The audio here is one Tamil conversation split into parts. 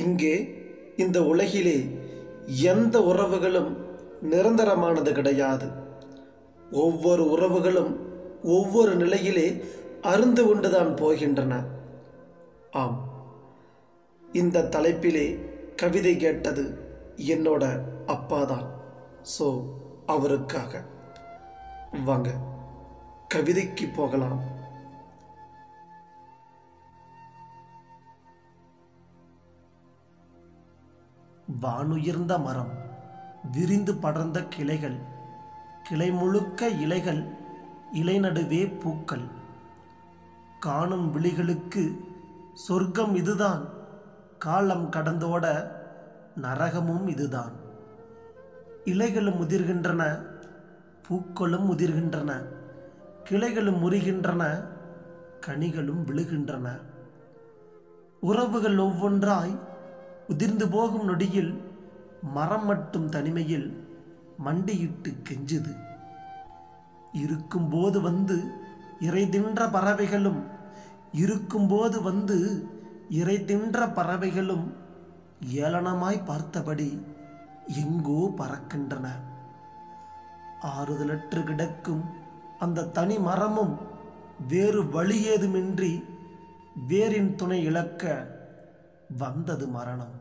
இங்கே இந்த உலகிலே எந்த உறவுகளும் நிரந்தரமானது கிடையாது. ஒவ்வொரு உறவுகளும் ஒவ்வொரு நிலையிலே அருந்து கொண்டுதான் போகின்றன. ஆம், இந்த தலைப்பிலே கவிதை கேட்டது என்னோட அப்பாதான். ஸோ அவருக்காக வாங்க கவிதைக்கு போகலாம். வானுயர்ந்த மரம், விரிந்து படர்ந்த கிளைகள், கிளை முழுக்க இலைகள், இலை நடுவே பூக்கள். காணும் விழிகளுக்கு சொர்க்கம் இதுதான், காலம் கடந்தோட நரகமும் இதுதான். இலைகளும் உதிர்கின்றன, பூக்களும் உதிர்கின்றன, கிளைகளும் முறிகின்றன, கனிகளும் விழுகின்றன. உறவுகள் ஒவ்வொன்றாய் உதிர்ந்து போகும் நொடியில் மரம் மட்டும் தனிமையில் மண்டியிட்டு கெஞ்சுது. இருக்கும்போது வந்து இறை தின்ற பறவைகளும், இருக்கும்போது வந்து இறை தின்ற பறவைகளும் ஏளனமாய் பார்த்தபடி எங்கோ பறக்கின்றன. ஆறுதலற்று கிடக்கும் அந்த தனி மரமும் வேறு வழி ஏதுமின்றி வேரின் துணை இழக்க வந்தது மரணம்.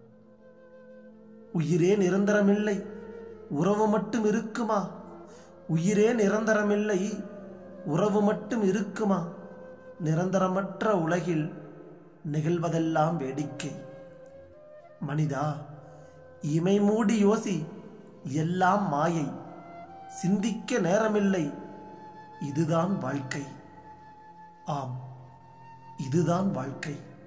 உயிரே நிரந்தரமில்லை, உறவு மட்டும் இருக்குமா? உயிரே நிரந்தரமில்லை, உறவு மட்டும் இருக்குமா? நிரந்தரமற்ற உலகில் நிகழ்வதெல்லாம் வேடிக்கை. மனிதா, இமை மூடி யோசி, எல்லாம் மாயை. சிந்திக்க நேரமில்லை, இதுதான் வாழ்க்கை. ஆம், இதுதான் வாழ்க்கை.